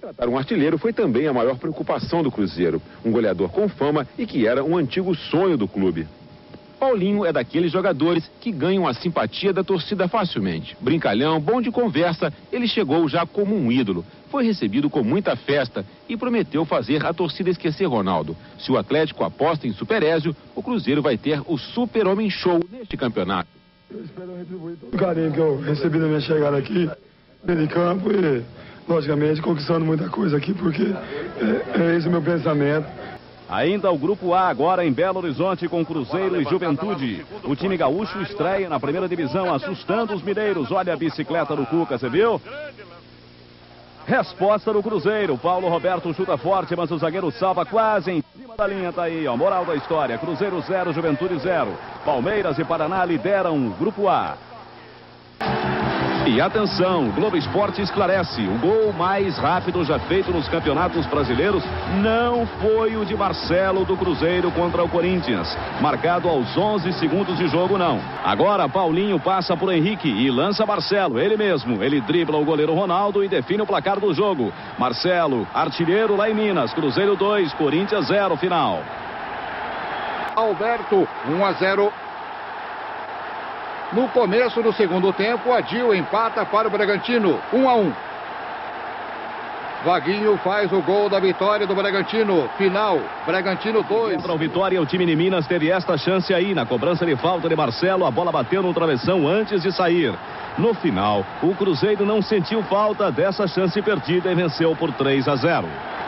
Contratar um artilheiro foi também a maior preocupação do Cruzeiro. Um goleador com fama e que era um antigo sonho do clube. Paulinho é daqueles jogadores que ganham a simpatia da torcida facilmente. Brincalhão, bom de conversa, ele chegou já como um ídolo. Foi recebido com muita festa e prometeu fazer a torcida esquecer Ronaldo. Se o Atlético aposta em Super Ézio, o Cruzeiro vai ter o Super-Homem Show neste campeonato. Eu espero retribuir todo o carinho que eu recebi na minha chegada aqui, dentro de campo e, logicamente, conquistando muita coisa aqui, porque é esse o meu pensamento. Ainda o Grupo A, agora em Belo Horizonte com Cruzeiro e Juventude. O time gaúcho estreia na primeira divisão, assustando os mineiros. Olha a bicicleta do Cuca, você viu? Resposta do Cruzeiro. Paulo Roberto chuta forte, mas o zagueiro salva quase em cima da linha. Tá aí, ó. Moral da história. Cruzeiro 0, Juventude 0. Palmeiras e Paraná lideram o Grupo A. E atenção, Globo Esporte esclarece, o gol mais rápido já feito nos campeonatos brasileiros não foi o de Marcelo do Cruzeiro contra o Corinthians, marcado aos 11 segundos de jogo não. Agora Paulinho passa por Henrique e lança Marcelo, ele mesmo, ele dribla o goleiro Ronaldo e define o placar do jogo. Marcelo, artilheiro lá em Minas, Cruzeiro 2, Corinthians 0, final. Alberto, 1-0. No começo do segundo tempo, Adil empata para o Bragantino, 1-1. Vaguinho faz o gol da vitória do Bragantino. Final, Bragantino 2. Para o Vitória, o time de Minas teve esta chance aí. Na cobrança de falta de Marcelo, a bola bateu no travessão antes de sair. No final, o Cruzeiro não sentiu falta dessa chance perdida e venceu por 3-0.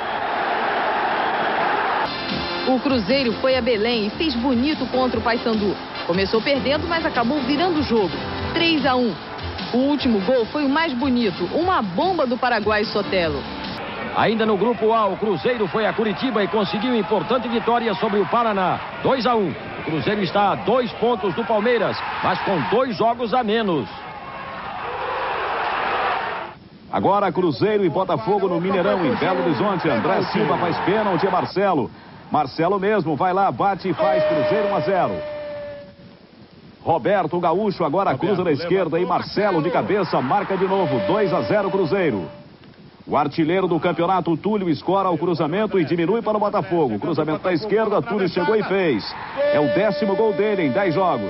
O Cruzeiro foi a Belém e fez bonito contra o Paysandu. Começou perdendo, mas acabou virando o jogo. 3-1. O último gol foi o mais bonito, uma bomba do Paraguai Sotelo. Ainda no Grupo A, o Cruzeiro foi a Curitiba e conseguiu importante vitória sobre o Paraná. 2-1. O Cruzeiro está a 2 pontos do Palmeiras, mas com 2 jogos a menos. Agora Cruzeiro e Botafogo no Mineirão, em Belo Horizonte. André Silva faz pênalti a Marcelo. Marcelo mesmo vai lá, bate e faz Cruzeiro 1-0. Roberto Gaúcho agora cruza na esquerda e Marcelo de cabeça marca de novo, 2-0 Cruzeiro. O artilheiro do campeonato, Túlio, escora o cruzamento e diminui para o Botafogo. Cruzamento da esquerda, Túlio chegou e fez. É o 10º gol dele em 10 jogos.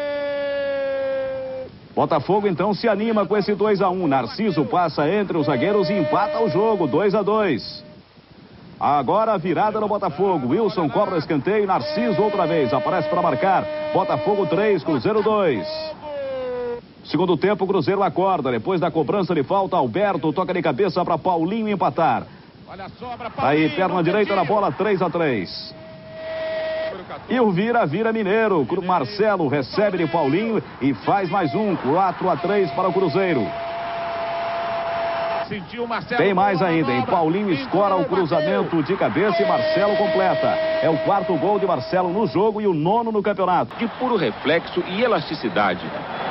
Botafogo então se anima com esse 2-1. Narciso passa entre os zagueiros e empata o jogo, 2-2. Agora a virada no Botafogo. Wilson cobra o escanteio. Narciso outra vez. Aparece para marcar. Botafogo 3, Cruzeiro 2. Segundo tempo, o Cruzeiro acorda. Depois da cobrança de falta, Alberto toca de cabeça para Paulinho empatar. Aí, perna direita na bola, 3-3. E o vira mineiro. Marcelo recebe de Paulinho e faz mais um. 4-3 para o Cruzeiro. Tem mais ainda, hein? Paulinho escora o cruzamento de cabeça e Marcelo completa. É o 4º gol de Marcelo no jogo e o 9º no campeonato. De puro reflexo e elasticidade.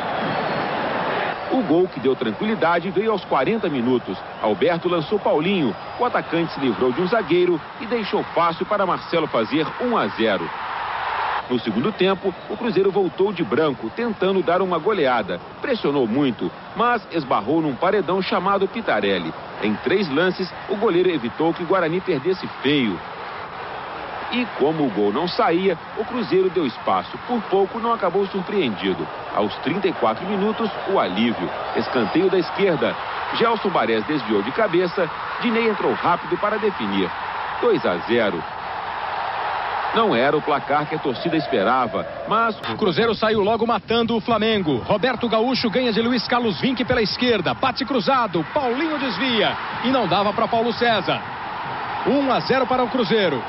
O gol que deu tranquilidade veio aos 40 minutos. Alberto lançou Paulinho. O atacante se livrou de um zagueiro e deixou fácil para Marcelo fazer 1-0. No segundo tempo, o Cruzeiro voltou de branco, tentando dar uma goleada. Pressionou muito, mas esbarrou num paredão chamado Pitarelli. Em 3 lances, o goleiro evitou que o Guarani perdesse feio. E como o gol não saía, o Cruzeiro deu espaço. Por pouco não acabou surpreendido. Aos 34 minutos, o alívio. Escanteio da esquerda. Gelson Barés desviou de cabeça. Dinei entrou rápido para definir. 2-0. Não era o placar que a torcida esperava, mas o Cruzeiro saiu logo matando o Flamengo. Roberto Gaúcho ganha de Luiz Carlos Vinck pela esquerda. Bate cruzado, Paulinho desvia e não dava para Paulo César. 1-0 para o Cruzeiro.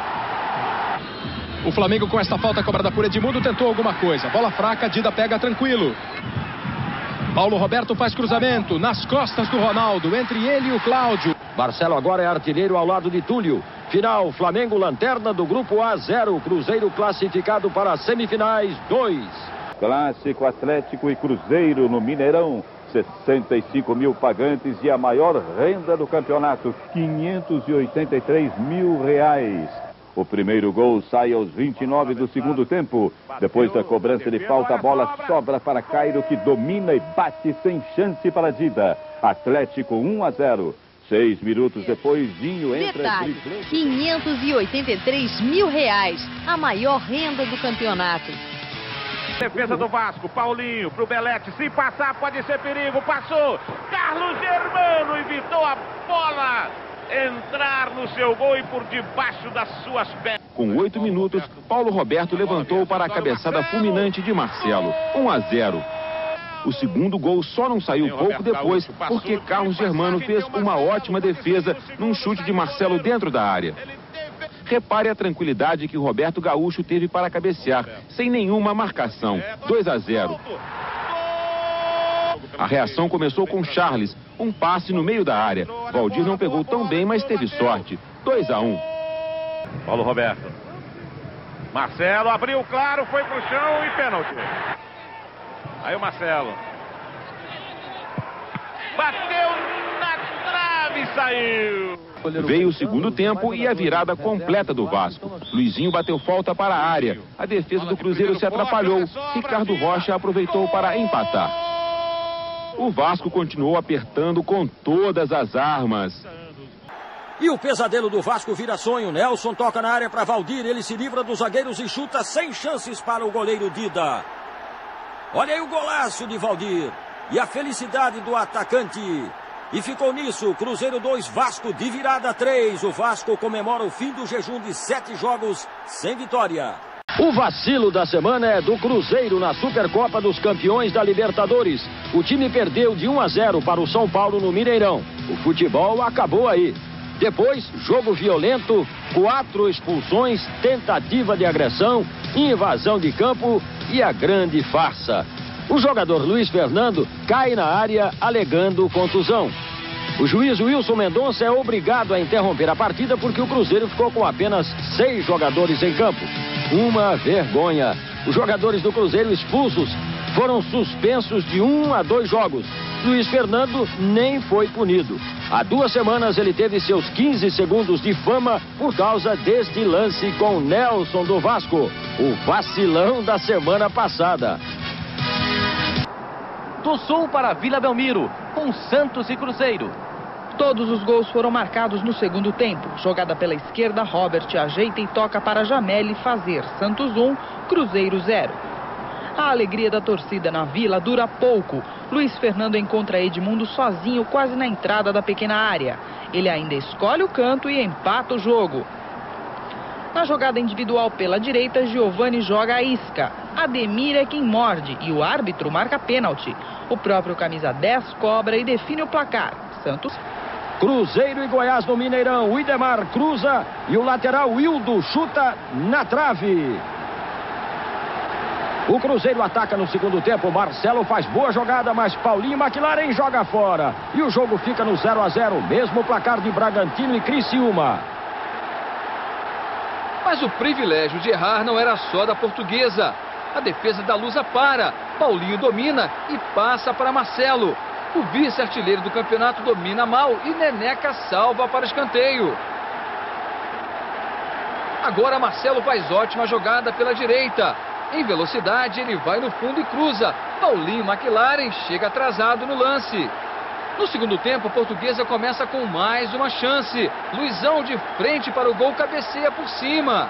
O Flamengo com esta falta cobrada por Edmundo tentou alguma coisa. Bola fraca, Dida pega tranquilo. Paulo Roberto faz cruzamento nas costas do Ronaldo, entre ele e o Cláudio. Marcelo agora é artilheiro ao lado de Túlio. Final, Flamengo lanterna do Grupo A 0, Cruzeiro classificado para as semifinais 2. Clássico Atlético e Cruzeiro no Mineirão. 65 mil pagantes e a maior renda do campeonato, 583 mil reais. O primeiro gol sai aos 29 do segundo tempo. Depois da cobrança de falta, a bola sobra para Cairo, que domina e bate sem chance para Dida. Atlético 1-0. 6 minutos depois, Zinho entra... Detalhe, R$583 mil, a maior renda do campeonato. Defesa do Vasco, Paulinho pro Belete, se passar pode ser perigo, passou, Carlos Germano evitou a bola entrar no seu gol e por debaixo das suas pernas. Com 8 minutos, Paulo Roberto levantou para a cabeçada fulminante de Marcelo, 1-0. O segundo gol só não saiu pouco depois, porque Carlos Germano fez uma ótima defesa num chute de Marcelo dentro da área. Repare a tranquilidade que Roberto Gaúcho teve para cabecear, sem nenhuma marcação, 2-0. A reação começou com Charles, um passe no meio da área. Valdir não pegou tão bem, mas teve sorte, 2-1. Paulo Roberto. Marcelo abriu claro, foi pro chão e pênalti. Aí o Marcelo. Bateu na trave e saiu. Veio o segundo tempo e a virada completa do Vasco. Luizinho bateu falta para a área. A defesa do Cruzeiro se atrapalhou. Ricardo Rocha aproveitou para empatar. O Vasco continuou apertando com todas as armas. E o pesadelo do Vasco vira sonho. Nelson toca na área para Valdir. Ele se livra dos zagueiros e chuta sem chances para o goleiro Dida. Olha aí o golaço de Valdir. E a felicidade do atacante. E ficou nisso. Cruzeiro 2, Vasco de virada 3. O Vasco comemora o fim do jejum de 7 jogos sem vitória. O vacilo da semana é do Cruzeiro na Supercopa dos Campeões da Libertadores. O time perdeu de 1-0 para o São Paulo no Mineirão. O futebol acabou aí. Depois, jogo violento, 4 expulsões, tentativa de agressão, invasão de campo e a grande farsa. O jogador Luiz Fernando cai na área alegando contusão. O juiz Wilson Mendonça é obrigado a interromper a partida porque o Cruzeiro ficou com apenas 6 jogadores em campo. Uma vergonha. Os jogadores do Cruzeiro expulsos foram suspensos de 1 a 2 jogos. Luiz Fernando nem foi punido. Há 2 semanas ele teve seus 15 segundos de fama por causa deste lance com Nelson do Vasco, o vacilão da semana passada. Do Sul para Vila Belmiro, com Santos e Cruzeiro. Todos os gols foram marcados no segundo tempo. Jogada pela esquerda, Robert ajeita e toca para Jameli fazer Santos 1, Cruzeiro 0. A alegria da torcida na Vila dura pouco. Luiz Fernando encontra Edmundo sozinho quase na entrada da pequena área. Ele ainda escolhe o canto e empata o jogo. Na jogada individual pela direita, Giovani joga a isca. Ademir é quem morde e o árbitro marca pênalti. O próprio camisa 10 cobra e define o placar. Santos. Cruzeiro e Goiás no Mineirão. O Idemar cruza e o lateral Wildo chuta na trave. O Cruzeiro ataca no segundo tempo. Marcelo faz boa jogada, mas Paulinho McLaren joga fora. E o jogo fica no 0-0, mesmo placar de Bragantino e Criciúma. Mas o privilégio de errar não era só da Portuguesa. A defesa da Lusa para. Paulinho domina e passa para Marcelo. O vice-artilheiro do campeonato domina mal e Neneca salva para escanteio. Agora Marcelo faz ótima jogada pela direita. Em velocidade ele vai no fundo e cruza. Paulinho McLaren chega atrasado no lance. No segundo tempo, a Portuguesa começa com mais uma chance. Luizão de frente para o gol, cabeceia por cima.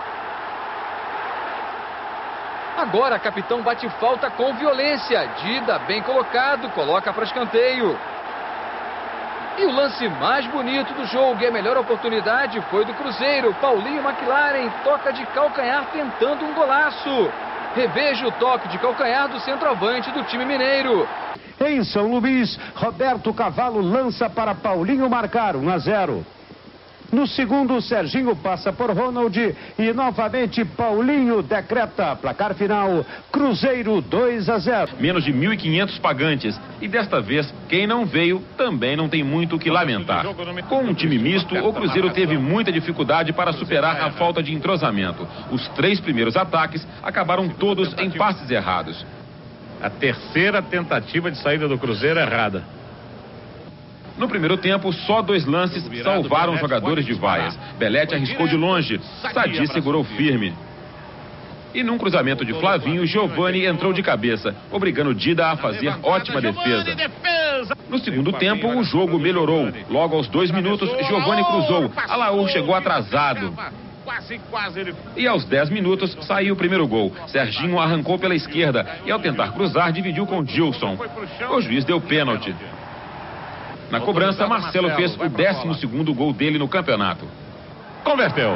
Agora, capitão bate falta com violência. Dida, bem colocado, coloca para escanteio. E o lance mais bonito do jogo e a melhor oportunidade foi do Cruzeiro. Paulinho McLaren toca de calcanhar tentando um golaço. Reveja o toque de calcanhar do centroavante do time mineiro. Em São Luís, Roberto Cavalo lança para Paulinho marcar 1-0. No segundo, Serginho passa por Ronald e novamente Paulinho decreta placar final, Cruzeiro 2-0. Menos de 1.500 pagantes e desta vez quem não veio também não tem muito o que lamentar. Com um time misto, o Cruzeiro teve muita dificuldade para superar a falta de entrosamento. Os 3 primeiros ataques acabaram todos em passes errados. A terceira tentativa de saída do Cruzeiro errada. No primeiro tempo, só 2 lances salvaram os jogadores de vaias. Belete arriscou de longe, Sadi segurou firme. E num cruzamento de Flavinho, Giovani entrou de cabeça, obrigando Dida a fazer ótima defesa. No segundo tempo, o jogo melhorou. Logo aos 2 minutos, Giovani cruzou. Alaor chegou atrasado. E aos 10 minutos, saiu o primeiro gol. Serginho arrancou pela esquerda e, ao tentar cruzar, dividiu com Gilson. O juiz deu pênalti. Na cobrança, Marcelo fez o 12º gol dele no campeonato. Converteu.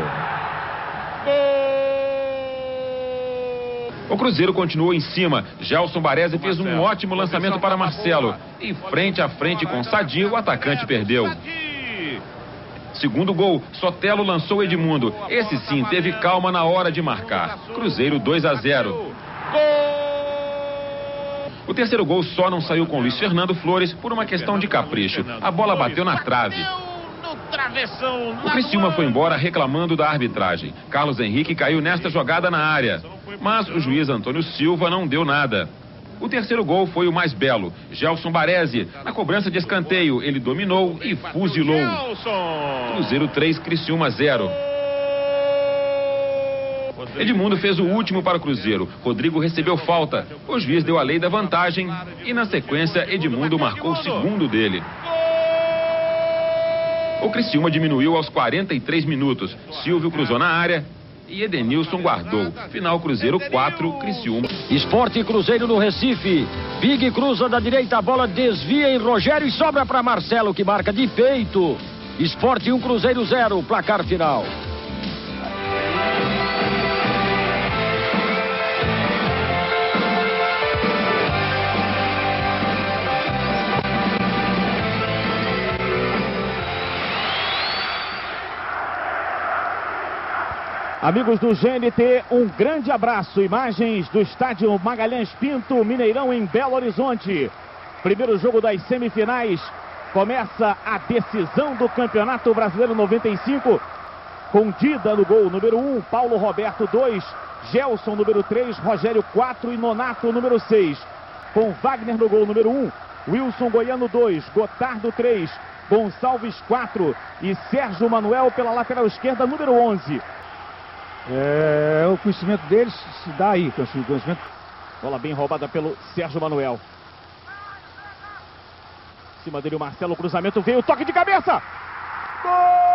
O Cruzeiro continuou em cima. Gelson Baresi fez um ótimo lançamento para Marcelo. E frente a frente com Sadi, o atacante perdeu. Segundo gol, Sotelo lançou Edmundo. Esse sim teve calma na hora de marcar. Cruzeiro 2-0. O terceiro gol só não saiu com Luiz Fernando Flores por uma questão de capricho. A bola bateu na trave. O Criciúma foi embora reclamando da arbitragem. Carlos Henrique caiu nesta jogada na área. Mas o juiz Antônio Silva não deu nada. O terceiro gol foi o mais belo. Gelson Baresi, na cobrança de escanteio, ele dominou e fuzilou. Cruzeiro 3, Criciúma 0. Edmundo fez o último para o Cruzeiro. Rodrigo recebeu falta. O juiz deu a lei da vantagem e, na sequência, Edmundo marcou o segundo dele. O Criciúma diminuiu aos 43 minutos. Silvio cruzou na área e Edenilson guardou. Final Cruzeiro 4, Criciúma. Sport e Cruzeiro no Recife. Big cruza da direita, a bola desvia em Rogério e sobra para Marcelo, que marca de peito. Sport 1, Cruzeiro 0, placar final. Amigos do GNT, um grande abraço. Imagens do estádio Magalhães Pinto, Mineirão, em Belo Horizonte. Primeiro jogo das semifinais. Começa a decisão do Campeonato Brasileiro 95. Com Dida no gol número 1, Paulo Roberto 2, Gelson número 3, Rogério 4 e Nonato número 6. Com Wagner no gol número 1, Wilson Goiano 2, Gotardo 3, Gonçalves 4 e Sérgio Manuel pela lateral esquerda número 11. O conhecimento deles se dá aí, conhecimento. Bola bem roubada pelo Sérgio Manuel. Em cima dele o Marcelo, o cruzamento veio, toque de cabeça! Gol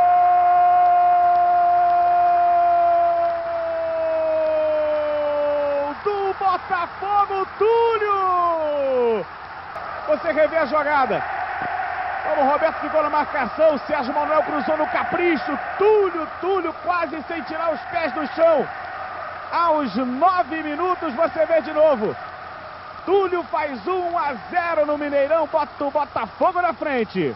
do Botafogo, Túlio! Você revê a jogada. O Roberto ficou na marcação, Sérgio Manuel cruzou no capricho, Túlio quase sem tirar os pés do chão. Aos 9 minutos você vê de novo. Túlio faz 1-0 no Mineirão, bota o Botafogo na frente.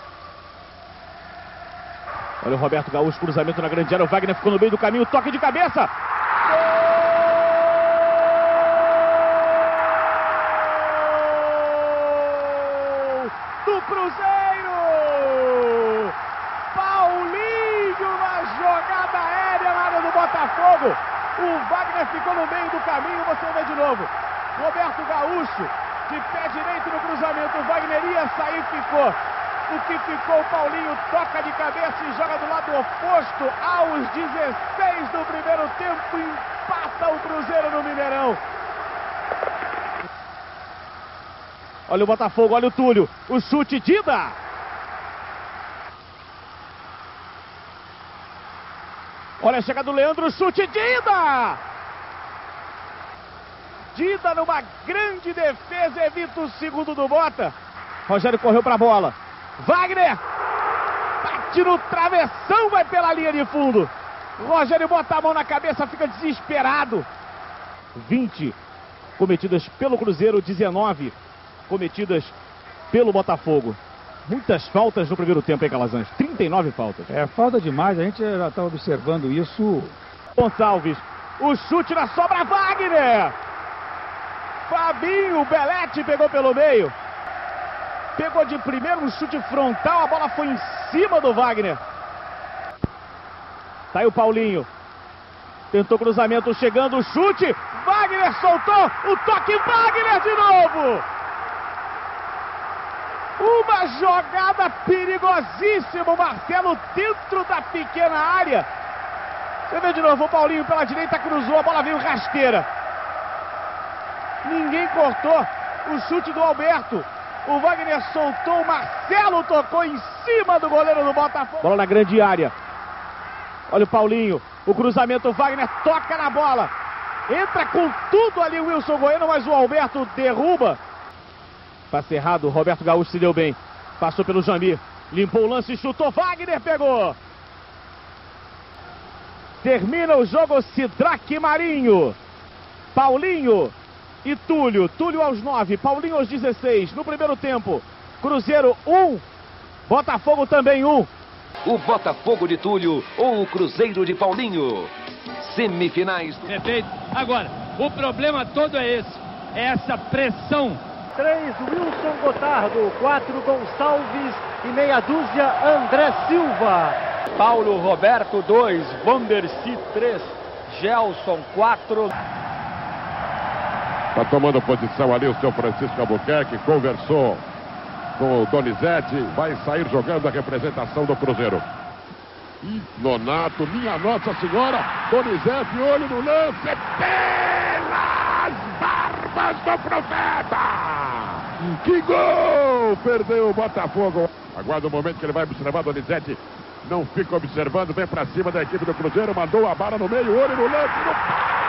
Olha o Roberto Gaúcho, cruzamento na grande área, o Wagner ficou no meio do caminho, toque de cabeça. Do Cruzeiro, Paulinho na jogada aérea na área do Botafogo. O Wagner ficou no meio do caminho, você vê de novo. Roberto Gaúcho, de pé direito no cruzamento, o Wagner ia sair, ficou. O que ficou, o Paulinho toca de cabeça e joga do lado oposto. Aos 16 do primeiro tempo, empata o Cruzeiro no Mineirão. Olha o Botafogo, olha o Túlio, o chute, Dida. Olha a chegada do Leandro, o chute, Dida. Dida numa grande defesa, evita o segundo do Bota. Rogério correu para a bola. Wagner bate no travessão, vai pela linha de fundo. Rogério bota a mão na cabeça, fica desesperado. 20 cometidas pelo Cruzeiro, 19 cometidas pelo Botafogo. Muitas faltas no primeiro tempo, hein, Calazans? 39 faltas. Falta demais, a gente já está observando isso. Gonçalves, o chute na sobra, Wagner. Fabinho, Belete pegou pelo meio. Pegou de primeiro um chute frontal, a bola foi em cima do Wagner. Tá aí o Paulinho. Tentou cruzamento, chegando o chute. Wagner soltou, o toque, Wagner de novo. Uma jogada perigosíssima, o Marcelo dentro da pequena área. Você vê de novo, o Paulinho pela direita cruzou, a bola veio rasteira. Ninguém cortou o chute do Alberto. O Wagner soltou, o Marcelo tocou em cima do goleiro do Botafogo. Bola na grande área. Olha o Paulinho, o cruzamento, o Wagner toca na bola. Entra com tudo ali o Wilson Goiano, mas o Alberto derruba. Passe errado, o Roberto Gaúcho se deu bem. Passou pelo Jamir, limpou o lance, chutou, Wagner pegou. Termina o jogo Sidraque e Marinho. Paulinho e Túlio. Túlio aos 9, Paulinho aos 16. No primeiro tempo, Cruzeiro 1, Botafogo também 1. O Botafogo de Túlio ou o Cruzeiro de Paulinho. Semifinais. Perfeito. Agora, o problema todo é esse. É essa pressão. 3, Wilson Gotardo. 4, Gonçalves. E meia dúzia, André Silva. Paulo Roberto 2, Vandercy 3, Gelson 4. Está tomando posição ali o seu Francisco Albuquerque, conversou com o Donizete, vai sair jogando a representação do Cruzeiro. E Nonato, minha Nossa Senhora, Donizete, olho no lance, pelas barbas do profeta! Que gol! Perdeu o Botafogo. Aguarda o momento que ele vai observar Donizete. Não fica observando, vem pra cima da equipe do Cruzeiro, mandou a bala no meio, olho no lance, no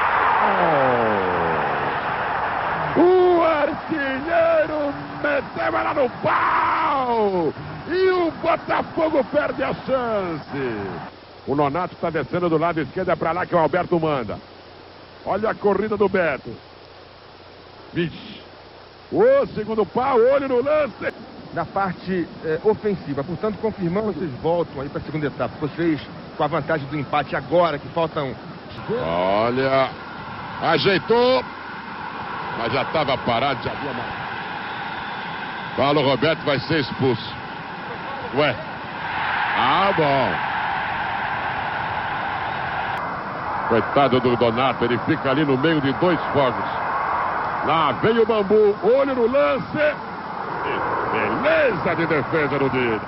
pau! O artilheiro meteu ela no pau! E o Botafogo perde a chance. O Nonato está descendo do lado esquerdo, é pra lá que o Alberto manda. Olha a corrida do Beto. Vixe. O segundo pau, olho no lance. Na parte ofensiva, portanto, confirmando, vocês voltam aí para a segunda etapa. Vocês com a vantagem do empate agora, que faltam... Olha, ajeitou, mas já estava parado, já havia mais. Paulo Roberto vai ser expulso. Ué, bom. Coitado do Donato, ele fica ali no meio de dois fogos. Lá vem o Bambu, olho no lance. Beleza de defesa no Dida.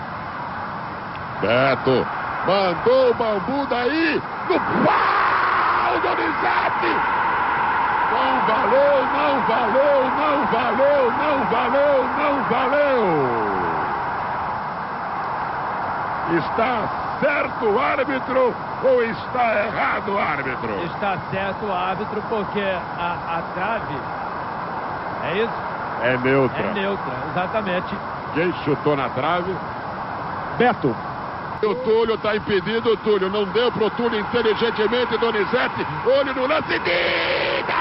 Beto mandou o Bambu daí no pau, Donizete. Não valeu, não valeu, não valeu, não valeu, não valeu. Está certo o árbitro ou está errado o árbitro? Está certo o árbitro porque a trave, é isso? É neutra. É neutra, exatamente. Quem chutou na trave? Beto. O Túlio está impedido, o Túlio não deu pro Túlio inteligentemente, Donizete, olho no lance, Dida!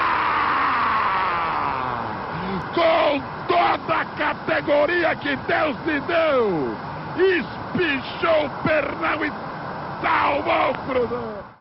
Com toda a categoria que Deus lhe deu, espichou o pernão e salvou o Cruzeiro.